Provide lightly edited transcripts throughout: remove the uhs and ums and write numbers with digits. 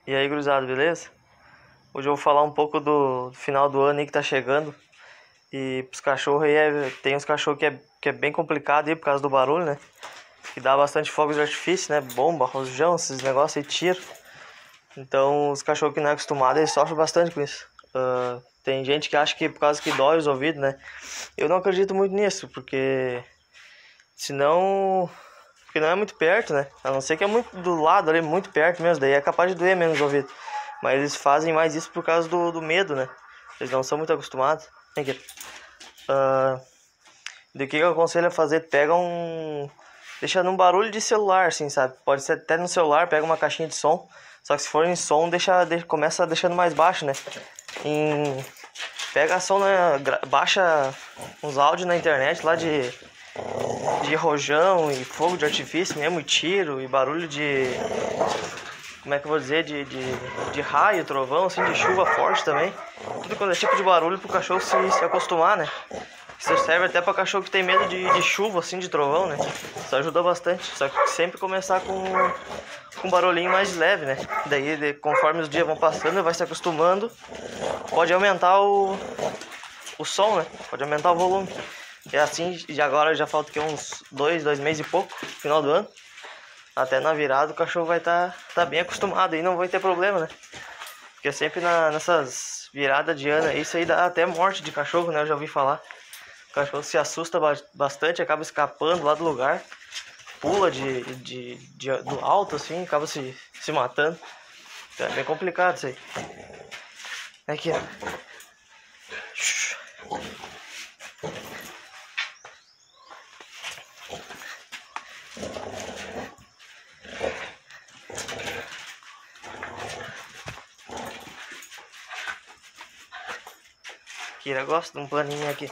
E aí, gurizada, beleza? Hoje eu vou falar um pouco do final do ano aí que tá chegando. E pros cachorros aí, tem uns cachorros que é bem complicado aí por causa do barulho, né? Que dá bastante fogos de artifício, né? Bomba, rojão, esses negócios aí, tiro. Então, os cachorros que não é acostumado, eles sofrem bastante com isso. Tem gente que acha que por causa que dói os ouvidos, né? Eu não acredito muito nisso, porque senão... Porque não é muito perto, né? A não ser que é muito do lado ali, muito perto mesmo. Daí é capaz de doer menos o ouvido. Mas eles fazem mais isso por causa do medo, né? Eles não são muito acostumados. Vem aqui. Do que eu aconselho a fazer? Pega um... Deixa num barulho de celular, assim, sabe? Pode ser até no celular, pega uma caixinha de som. Só que se for em som, começa deixando mais baixo, né? Pega som, baixa uns áudios na internet lá de rojão e fogo de artifício mesmo, e tiro e barulho de... Como é que eu vou dizer? De raio, trovão, assim, de chuva forte também. Tudo quando é tipo de barulho pro cachorro se acostumar, né? Isso serve até pra cachorro que tem medo de chuva, assim, de trovão, né? Isso ajuda bastante. Só que sempre começar com um barulhinho mais leve, né? Daí, conforme os dias vão passando, vai se acostumando. Pode aumentar o som, né? Pode aumentar o volume. E assim, e agora já falta uns 2 meses e pouco, final do ano. Até na virada o cachorro vai tá bem acostumado e não vai ter problema, né? Porque sempre nessas viradas de ano, isso aí dá até morte de cachorro, né? Eu já ouvi falar. O cachorro se assusta bastante, acaba escapando lá do lugar. Pula do alto, assim, acaba se matando. Então é bem complicado isso aí. Aqui, ó. Kira gosta de um planinho aqui.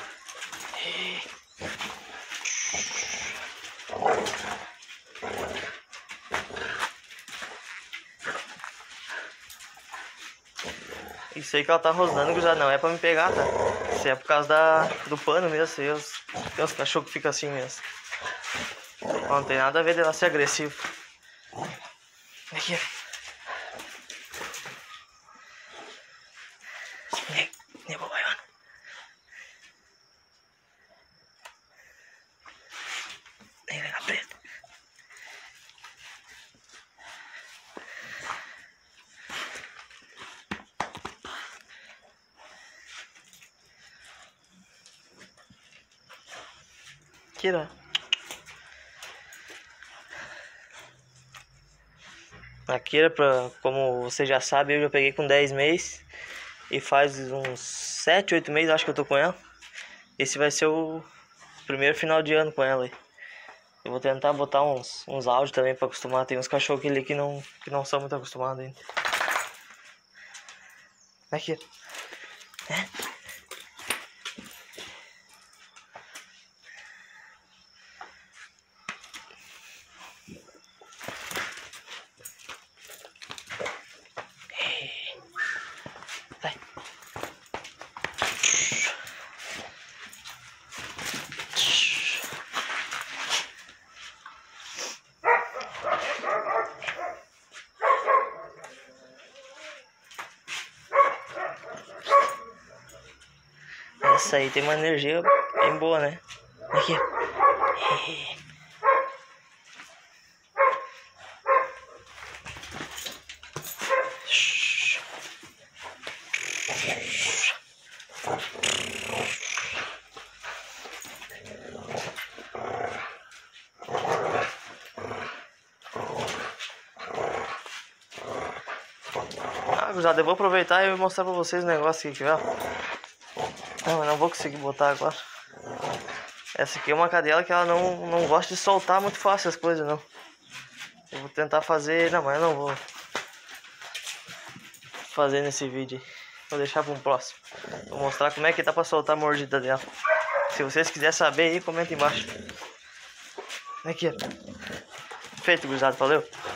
Isso aí que ela tá rosnando, já não é pra me pegar, tá? Isso é por causa do pano mesmo. Tem uns cachorros que ficam assim mesmo. Não tem nada a ver dela ser agressivo. Aqui, ó. Kira. A Kira, como você já sabe, eu já peguei com 10 meses. E faz uns 7, 8 meses acho que eu tô com ela. Esse vai ser o primeiro final de ano com ela aí. Eu vou tentar botar uns áudios também pra acostumar. Tem uns cachorros ali que não são muito acostumados ainda. Aqui. É? Vai. Essa aí tem uma energia bem boa, né? Aqui. Gurizada, eu vou aproveitar e mostrar pra vocês o negócio aqui, ó. Não, eu não vou conseguir botar agora. Essa aqui é uma cadela que ela não gosta de soltar muito fácil as coisas, não. Eu vou tentar fazer... Não, mas eu não vou fazer nesse vídeo. Vou deixar para um próximo. Vou mostrar como é que dá pra soltar a mordida dela. Se vocês quiserem saber aí, comenta embaixo. Aqui, ó. Feito, gurizada. Valeu.